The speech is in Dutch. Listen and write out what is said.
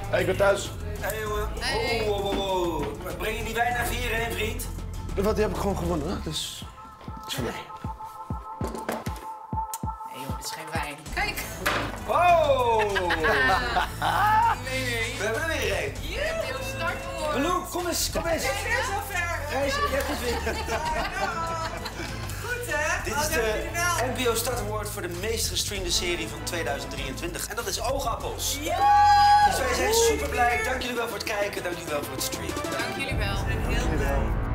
Hey, ik ben thuis. Hey jongen. Hey. Oh. Breng je die wijn naar 4 heen, vriend? Wat, die heb ik gewoon gewonnen, hè? Dus... Het is van mij. Nee joh, dit is geen wijn. Kijk. Oh! Nee. We hebben er weer een. Je hebt heel start voor. Malou, kom eens. Kijk, zo ver. Gijs, jij hebt het weer. Goed, hè? Dit is dank jullie de wel. NPO Start Award voor de meest gestreamde serie van 2023. En dat is Oogappels. Ja! Dus wij zijn super blij. Dank jullie wel voor het kijken. Dank jullie wel voor het streamen. Dank jullie wel. Ik ben heel blij.